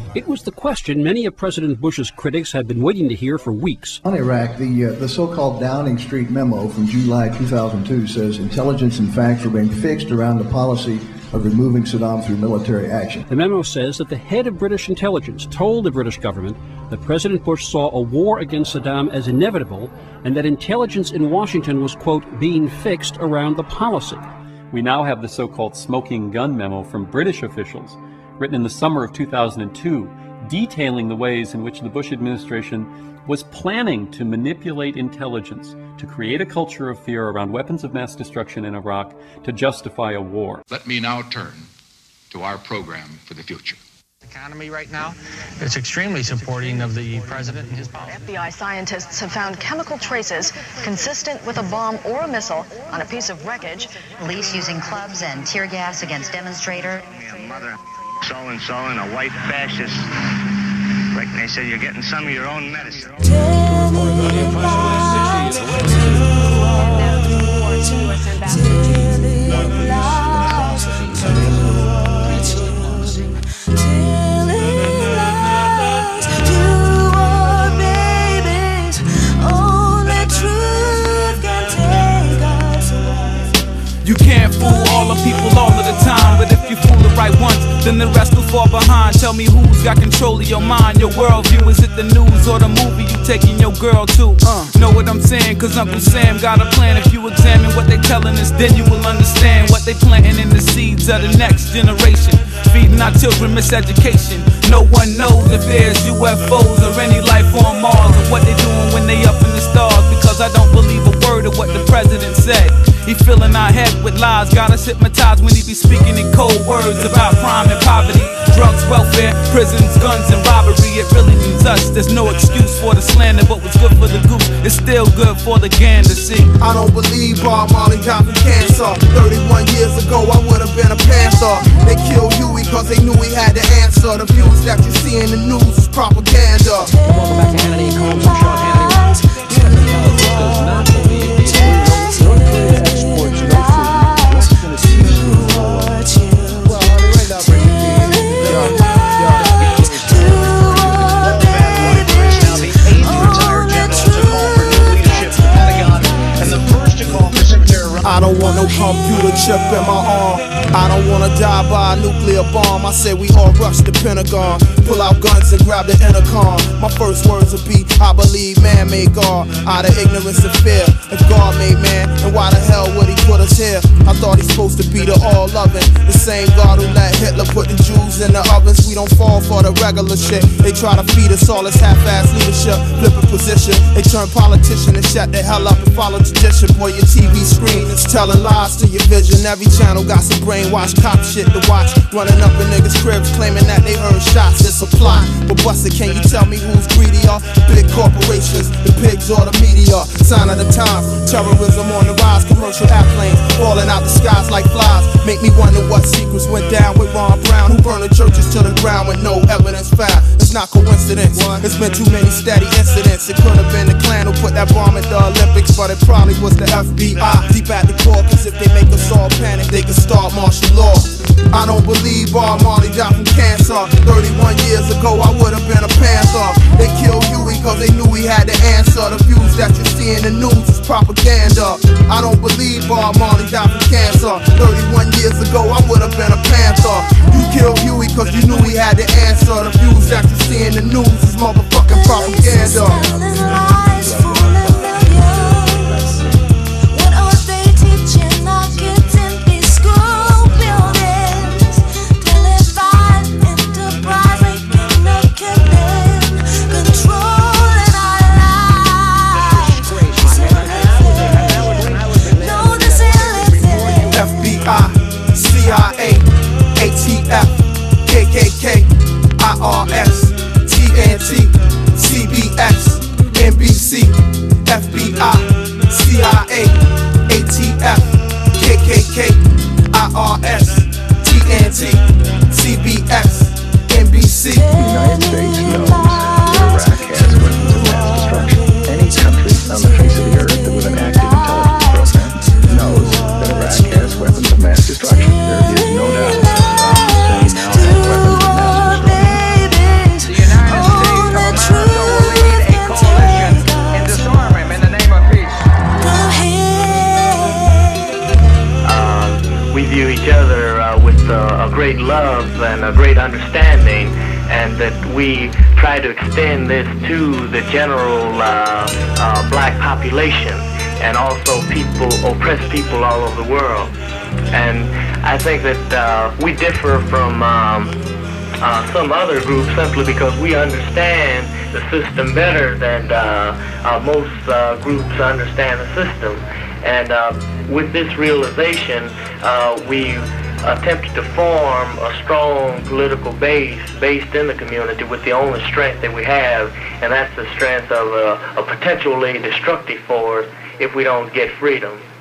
It was the question many of President Bush's critics had been waiting to hear for weeks. On Iraq, the so-called Downing Street memo from July 2002 says intelligence and facts were being fixed around the policy of removing Saddam through military action. The memo says that the head of British intelligence told the British government that President Bush saw a war against Saddam as inevitable and that intelligence in Washington was, quote, being fixed around the policy. We now have the so-called smoking gun memo from British officials, written in the summer of 2002, detailing the ways in which the Bush administration was planning to manipulate intelligence to create a culture of fear around weapons of mass destruction in Iraq to justify a war. Let me now turn to our program for the future. Economy right now, it's extremely supporting of the president and his policy. FBI scientists have found chemical traces consistent with a bomb or a missile on a piece of wreckage. Police using clubs and tear gas against demonstrators. Mother so-and-so and a white fascist. Like they said, you're getting some of your own medicine. You can't fool all the people all of the time, but if you fool the right ones, then the rest will fall behind. Tell me who's got control of your mind, your worldview. Is it the news or the movie you taking your girl to? Know what I'm saying? Cause Uncle Sam got a plan. If you examine what they telling us, then you will understand what they planting in the seeds of the next generation. Feeding our children miseducation. No one knows if there's UFOs or any life on Mars, or what they doing when they up in the stars. Because I don't believe a word of what the president said. He filling our head with lies, got us hypnotized when he be speaking in cold words about crime and poverty, drugs, welfare, prisons, guns, and robbery. It really means us. There's no excuse for the slander, but what's good for the goose is still good for the gander. See, I don't believe Bob Marley died from cancer. 31 years ago, I would have been a panther. They killed Huey cause they knew he had the answer. The views that you see in the news is propaganda. Welcome back to Hannity and Combs. I'm Sean Hannity. Does not believe the North Korea exports no food. What's going to see well, I mean, right now, I don't want no computer chip in my arm. I don't wanna die by a nuclear bomb. I say we all rush the Pentagon, pull out guns and grab the intercom. My first words will be, I believe man made God out of ignorance and fear. If God made man, then why the hell would he put us here? I thought he's supposed to be the all-loving, the same God who let Hitler put the Jews in the ovens. We don't fall for the regular shit. They try to feed us all this half-ass leadership, flipping position. They turn politician and shut the hell up and follow tradition. Boy, your TV screen is telling lies to your vision. Every channel got some brainwashed cop shit to watch. Running up in niggas' cribs claiming that they earn shots. It's a plot. But Buster, can you tell me who's greedier? Big corporations, the pigs or the media? Sign of the times, terrorism on the rise. Commercial airplanes falling out the skies like flies. Make me wonder what secrets went down with Ron Brown, who burned the churches to the ground with no evidence found. It's not coincidence. It's been too many steady incidents. It could have been the Klan who put that bomb at the Olympics, but it probably was the FBI. Deep at the core, cause if they make us all panic, they can start martial law. I don't believe Bob Marley died from cancer. 31 years ago, I would have been a panther. They killed Huey cause they knew he had the answer. The views that you see in the news is propaganda. I don't believe Bob Marley died from cancer. 31 years ago, I would have been a panther. You killed Huey cause you knew he had the answer. The views that you see in the news is motherfucking propaganda. CIA, ATF, KKK, IRS, TNT, CBS, NBC, FBI, CIA, ATF, KKK, IRS, TNT, CBS, NBC. The United States knows that Iraq has weapons of mass destruction. Any country on the face of the earth that with an active intelligence program knows that Iraq has weapons of mass destruction. There is no doubt that Saddam Hussein now has weapons of mass destruction. great love and a great understanding, and that we try to extend this to the general black population and also people, oppressed people all over the world. And I think that we differ from some other groups simply because we understand the system better than most groups understand the system. And with this realization, we attempted to form a strong political base based in the community with the only strength that we have, and that's the strength of a potentially destructive force if we don't get freedom.